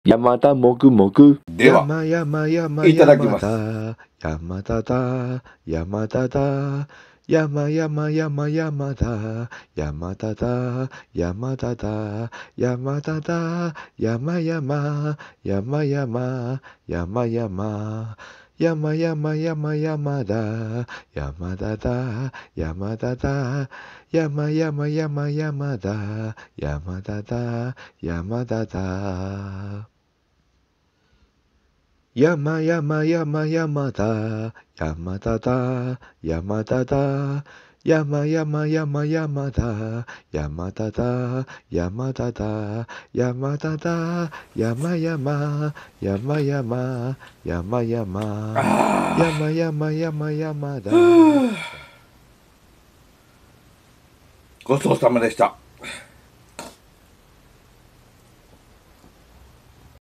山田もぐもぐ。 では、 山山山いただきます。 山田だ山田だ山山山山だ山田だ山田だ山田だ山山山山山山山山山山だ山田だ山田だ山山山山だ山田だ山田だ山山山山だ山田だ山田だ山山山山だ山田だ山田だ山田だ山山山山山山山山山山だごちそうさまでした。